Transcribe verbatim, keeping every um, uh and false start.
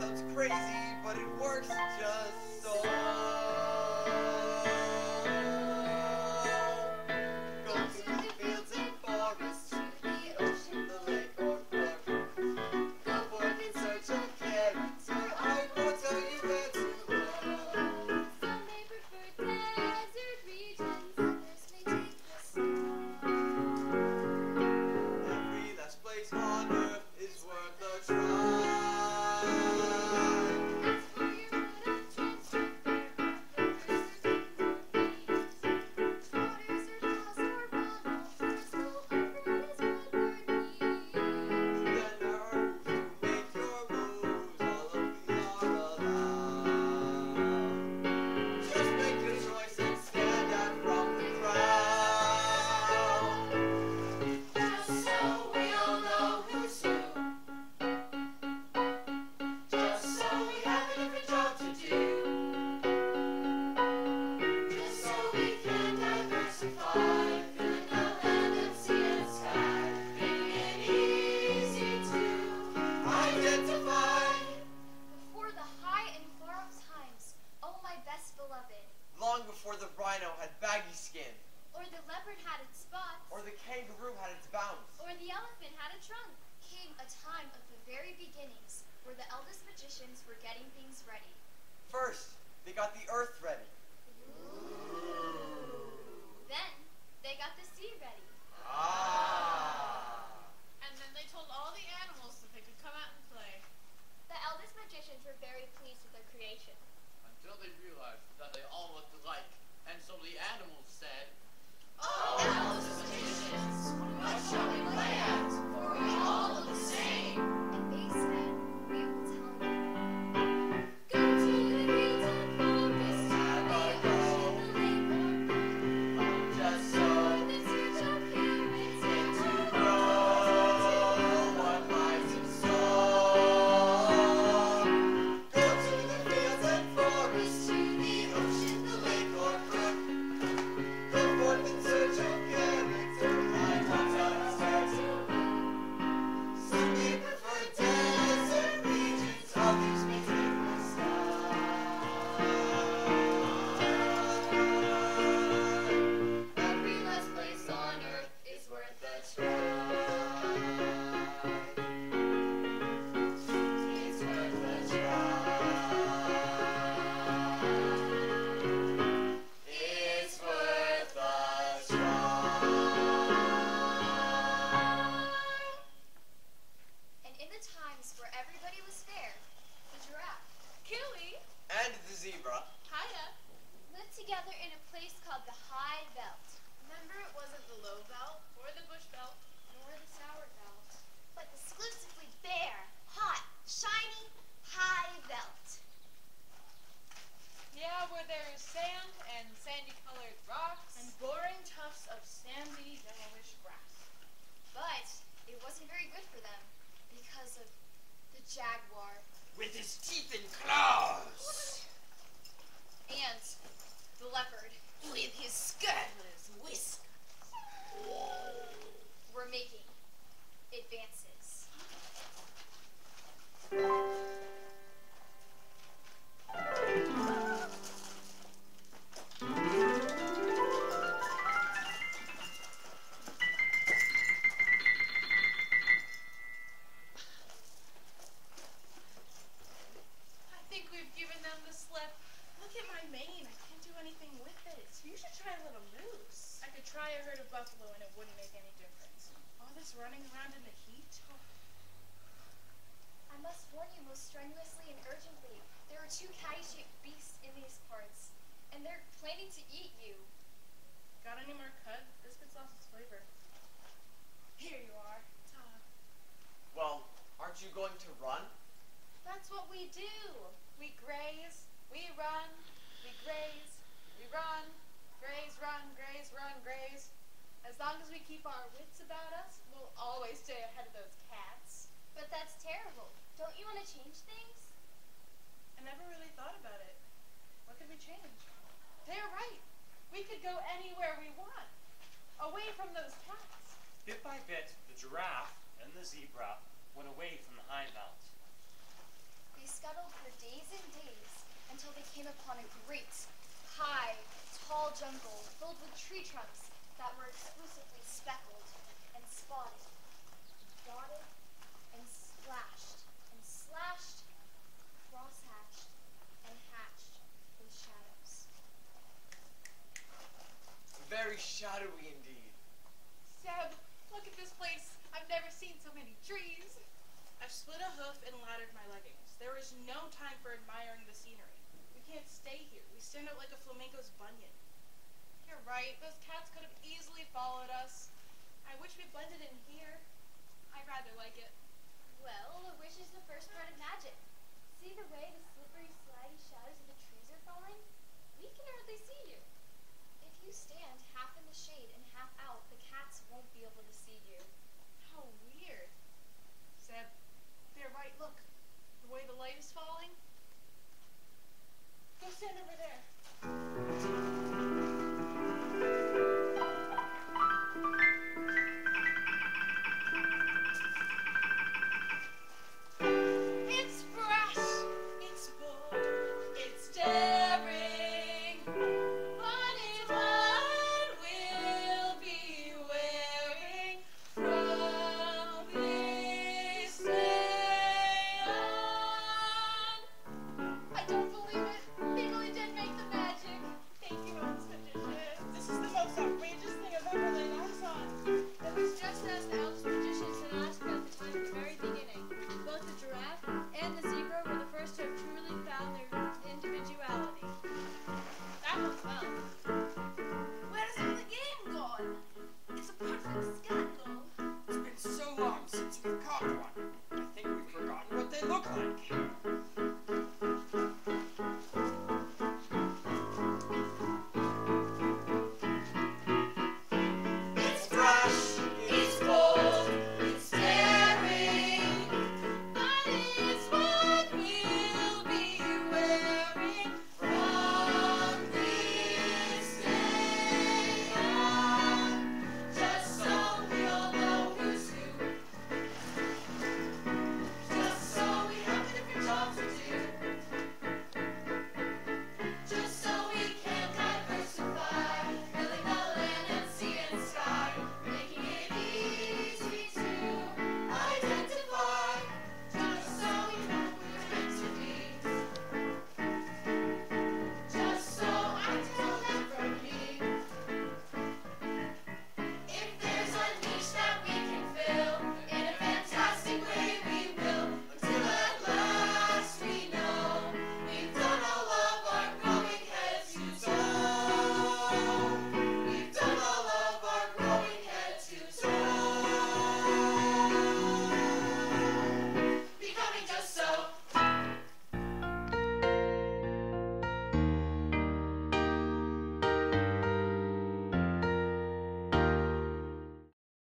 sounds crazy, but it works just so. Go to the fields and forests, to the ocean, the lake or brook. Go forth in search of character, I will tell you where to look. Some may prefer desert regions, others may take the snow. Every last place on earth is worth a try. As for your mode of transport, there are rivers or deep ravines, waters or hills or runoffs, so open is what we're needing. Then learn to make your moves, all of these are allowed. Just make your choice and stand out from the crowd. Just so we all know who's who. Just so we have a different job to do. Just so we can diversify, filling the land of sea and sky, making it easy to Identify. Before the high and far off times, oh my best beloved, Long before the rhino had baggy skin, or the leopard had its spots, or the kangaroo had its bounce. or the elephant had a trunk, came a time of the very beginnings where the eldest magicians were getting things ready. First, they got the earth ready. Then they got the sea ready. Ah. And then they told all the animals that they could come out and play. The eldest magicians were very pleased with their creation. Until they realized that they all looked alike. And so the animals said, Oh, eldest magicians, what shall we play at? For we all look the same. And they said, we will tell you. Go to the fields and forests, to the ocean, the lake or brook. Just so In the search of carrots to and grow what lies in store. Go to the fields and forests, to the ocean, the lake or brook. Go forth in search of character, I will tell you where to look. Some may prefer desert regions, others may take the sky. every last place on earth is worth a try. It's worth a try. It's worth a try. And in the times where everybody was fair, the giraffe Killy, And the zebra. Hiya. lived together in a place called the High Veld, Remember, it wasn't the low belt or the bush belt. nor the Sour Veld, but exclusively bare, hot, shiny High Veld. Yeah, where there is sand and sandy-colored rocks and boring tufts of sandy yellowish grass. But it wasn't very good for them because of the jaguar With his teeth and claws. and the leopard with his skirtless whiskers were making advances. I think we've given them the slip. Look at my mane. I can't do anything with it. You should try a little moose. I could try a herd of buffalo and it wouldn't make any difference. All this running around in the heat. Oh. I must warn you most strenuously and urgently. There are two catty-shaped beasts in these parts, and they're planning to eat you. Got any more cut? Biscuits lost its flavor. Here you are. Ta. Well, aren't you going to run? That's what we do. We graze, we run, we graze, we run, graze, run, graze, run, graze. As long as we keep our wits about us, we'll always stay ahead of those cats. But that's terrible. Don't you want to change things? I never really thought about it. What could we change? They're right. We could go anywhere we want, away from those cats. Bit by bit, the giraffe and the zebra went away from the high veld. They scuttled tree trunks that were exclusively speckled and spotted, dotted and splashed and slashed, cross-hatched and hatched with shadows. Very shadowy indeed. Seb, look at this place. I've never seen so many trees. I've split a hoof and laddered my leggings. There is no time for admiring the scenery. We can't stay here. We stand out like a flamenco's bunion. You're right. Those cats could have easily followed us. I wish we blended in here. I'd rather like it. Well, a wish is the first part of magic. See the way the slippery, slidey shadows of the trees are falling? We can hardly see you. If you stand half in the shade and half out, the cats won't be able to see you. How weird. Seb, they're right. Look, the way the light is falling. Go stand over